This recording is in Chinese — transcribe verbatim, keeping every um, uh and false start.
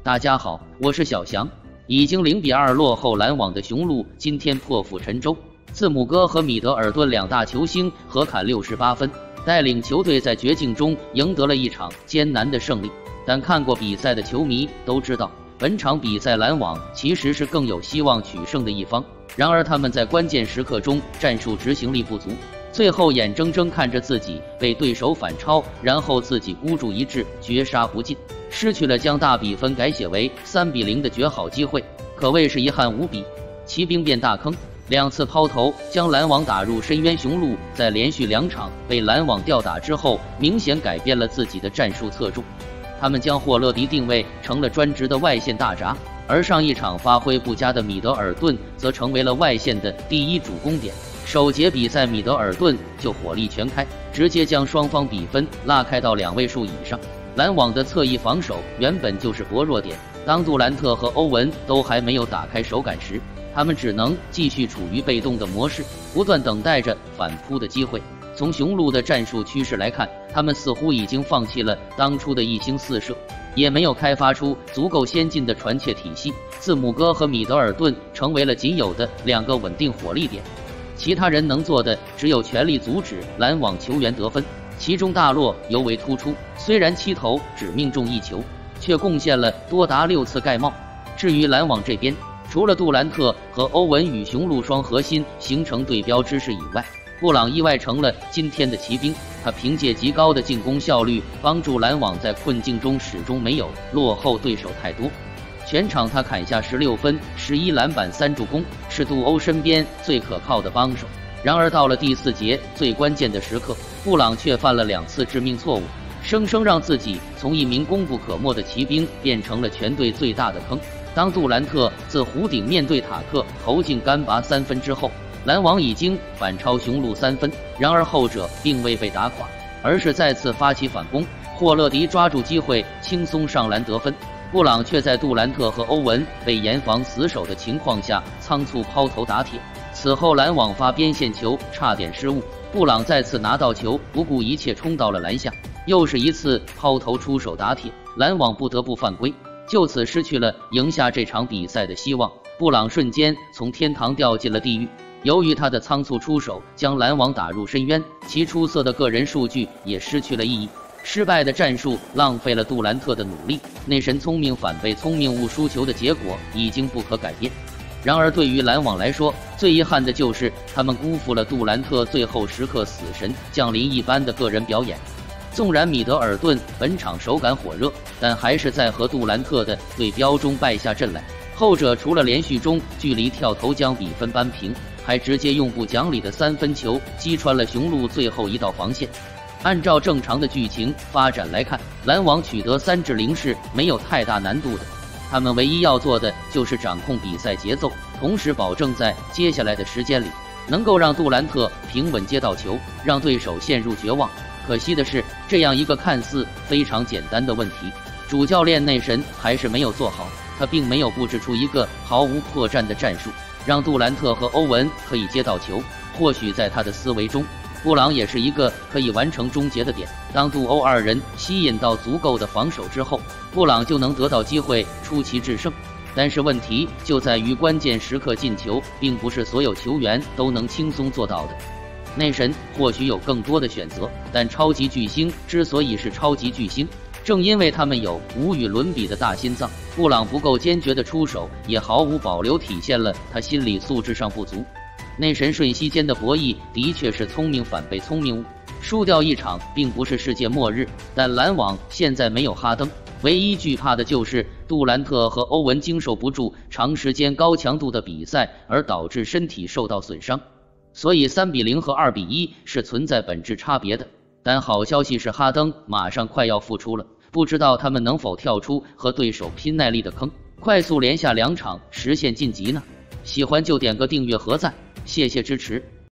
大家好，我是小翔。已经零比二落后篮网的雄鹿，今天破釜沉舟。字母哥和米德尔顿两大球星合砍六十八分，带领球队在绝境中赢得了一场艰难的胜利。但看过比赛的球迷都知道，本场比赛篮网其实是更有希望取胜的一方。然而他们在关键时刻中战术执行力不足，最后眼睁睁看着自己被对手反超，然后自己孤注一掷，绝杀不进，失去了将大比分改写为三比零的绝好机会，可谓是遗憾无比。骑兵变大坑，两次抛投将篮网打入深渊。雄鹿在连续两场被篮网吊打之后，明显改变了自己的战术侧重，他们将霍勒迪定位成了专职的外线大闸，而上一场发挥不佳的米德尔顿则成为了外线的第一主攻点。首节比赛，米德尔顿就火力全开，直接将双方比分拉开到两位数以上。篮网的侧翼防守原本就是薄弱点，当杜兰特和欧文都还没有打开手感时，他们只能继续处于被动的模式，不断等待着反扑的机会。从雄鹿的战术趋势来看，他们似乎已经放弃了当初的一星四射，也没有开发出足够先进的传切体系。字母哥和米德尔顿成为了仅有的两个稳定火力点，其他人能做的只有全力阻止篮网球员得分，其中大洛尤为突出，虽然七投只命中一球，却贡献了多达六次盖帽。至于篮网这边，除了杜兰特和欧文与雄鹿双核心形成对标之势以外，布朗意外成了今天的骑兵。他凭借极高的进攻效率，帮助篮网在困境中始终没有落后对手太多。全场他砍下十六分、十一篮板、三助攻，是杜欧身边最可靠的帮手。然而到了第四节最关键的时刻，布朗却犯了两次致命错误，生生让自己从一名功不可没的骑兵变成了全队最大的坑。当杜兰特自弧顶面对塔克投进干拔三分之后，篮网已经反超雄鹿三分，然而后者并未被打垮，而是再次发起反攻。霍勒迪抓住机会轻松上篮得分，布朗却在杜兰特和欧文被严防死守的情况下仓促抛投打铁。此后篮网发边线球差点失误，布朗再次拿到球不顾一切冲到了篮下，又是一次抛投出手打铁，篮网不得不犯规，就此失去了赢下这场比赛的希望。布朗瞬间从天堂掉进了地狱，由于他的仓促出手将篮网打入深渊，其出色的个人数据也失去了意义。失败的战术浪费了杜兰特的努力，内神聪明反被聪明误，输球的结果已经不可改变。然而对于篮网来说，最遗憾的就是他们辜负了杜兰特最后时刻死神降临一般的个人表演。纵然米德尔顿本场手感火热，但还是在和杜兰特的对标中败下阵来。后者除了连续中距离跳投将比分扳平，还直接用不讲理的三分球击穿了雄鹿最后一道防线。按照正常的剧情发展来看，篮网取得三至零是没有太大难度的，他们唯一要做的就是掌控比赛节奏，同时保证在接下来的时间里能够让杜兰特平稳接到球，让对手陷入绝望。可惜的是，这样一个看似非常简单的问题，主教练内神还是没有做好。他并没有布置出一个毫无破绽的战术，让杜兰特和欧文可以接到球。或许在他的思维中，布朗也是一个可以完成终结的点。当杜欧二人吸引到足够的防守之后，布朗就能得到机会出奇制胜。但是问题就在于关键时刻进球，并不是所有球员都能轻松做到的。内神或许有更多的选择，但超级巨星之所以是超级巨星，正因为他们有无与伦比的大心脏。布朗不够坚决的出手，也毫无保留体现了他心理素质上不足。内神瞬息间的博弈的确是聪明反被聪明误，输掉一场并不是世界末日，但篮网现在没有哈登，唯一惧怕的就是杜兰特和欧文经受不住长时间高强度的比赛而导致身体受到损伤。所以三比零和二比一是存在本质差别的。但好消息是，哈登马上快要复出了，不知道他们能否跳出和对手拼耐力的坑，快速连下两场实现晋级呢？喜欢就点个订阅和赞，谢谢支持。